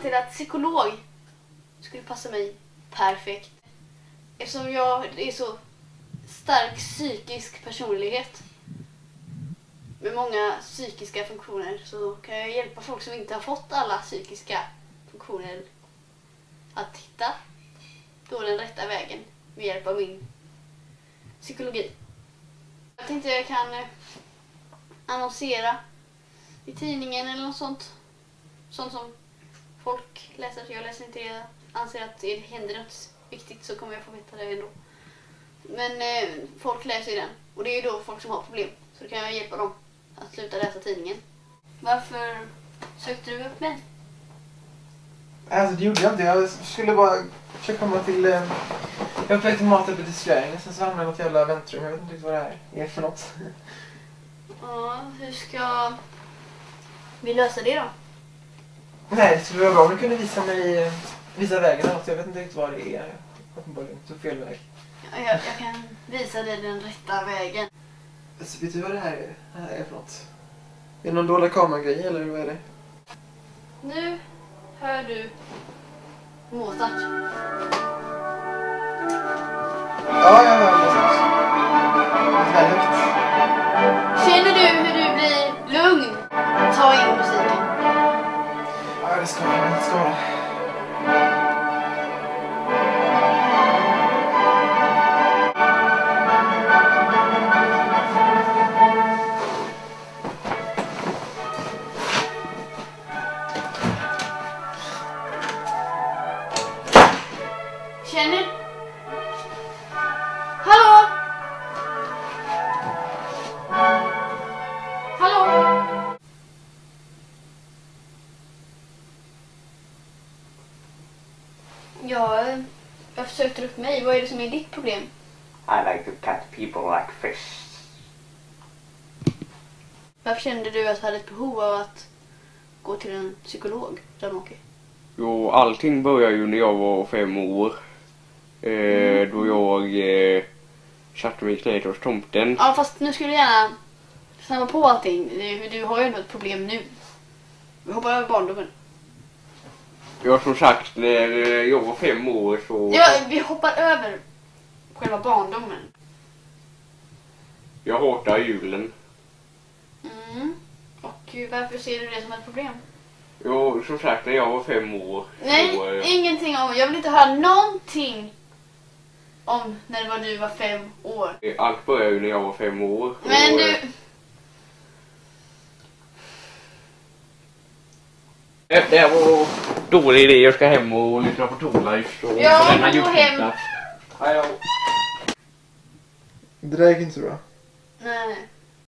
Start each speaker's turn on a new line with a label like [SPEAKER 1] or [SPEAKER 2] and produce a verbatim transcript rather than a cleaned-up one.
[SPEAKER 1] till att psykolog skulle passa mig perfekt. Eftersom jag är så stark psykisk personlighet med många psykiska funktioner, så kan jag hjälpa folk som inte har fått alla psykiska funktioner att hitta då den rätta vägen med hjälp av min psykologi. Jag tänkte jag kan annonsera i tidningen eller något sånt. Sånt som folk läser. Jag läser inte det. Anser att det händer något viktigt så kommer jag få veta det ändå. Men eh, folk läser ju den. Och det är ju då folk som har problem. Så då kan jag hjälpa dem att sluta läsa tidningen. Varför sökte du upp mig?
[SPEAKER 2] Alltså det gjorde jag inte. Jag skulle bara försöka komma till... Eh, jag var på väg till maten på distrikten. Sen så hamnade jag i något jävla väntrum. Jag vet inte vad det här är för något.
[SPEAKER 1] Ja, hur ska vi lösa det då?
[SPEAKER 2] Nej, det skulle vara bra om du kunde visa mig... Visa vägen eller något. Jag vet inte riktigt vad det är. Uppenbarligen så fel väg.
[SPEAKER 1] Ja, jag, jag kan visa dig den rätta vägen.
[SPEAKER 2] Alltså, vet du vad det här är, det här är för något? Är det någon dålig kameragrej eller vad är det?
[SPEAKER 1] Nu hör du Mozart.
[SPEAKER 2] Ja, jag hör Mozart. Det är högt.
[SPEAKER 1] Känner du hur du blir lugn? Ta in musiken.
[SPEAKER 2] Ja, det ska vara. Det ska vara.
[SPEAKER 1] Känner? Hallå? Hallå? Ja, jag försökte upp mig. Vad är det som är ditt problem?
[SPEAKER 3] I like to cut people like fish.
[SPEAKER 1] Varför kände du att du hade ett behov av att gå till en psykolog, Ramoki?
[SPEAKER 3] Jo, allting började ju när jag var fem år. Eh, mm. Då jag eh, satte mig knät hos tomten.
[SPEAKER 1] Ja, fast nu skulle jag gärna snabba på allting. Du, du har ju ändå ett problem nu. Vi hoppar över barndomen.
[SPEAKER 3] Ja, som sagt, när jag var fem år så...
[SPEAKER 1] Ja, vi hoppar över själva barndomen.
[SPEAKER 3] Jag hatar julen.
[SPEAKER 1] Mm. Och varför ser du det som ett problem?
[SPEAKER 3] Jo, som sagt, när jag var fem år...
[SPEAKER 1] Nej,
[SPEAKER 3] så, eh...
[SPEAKER 1] ingenting om... Jag vill inte höra någonting om när det var du var fem år.
[SPEAKER 3] Allt började ju när jag var fem år.
[SPEAKER 1] Men
[SPEAKER 3] och,
[SPEAKER 1] du...
[SPEAKER 3] Det här var dålig idé. Jag ska hem och lyssna på Torlife. Och
[SPEAKER 1] ja, gå hem.
[SPEAKER 3] Hej då.
[SPEAKER 2] Det där gick inte så bra.
[SPEAKER 1] Nej.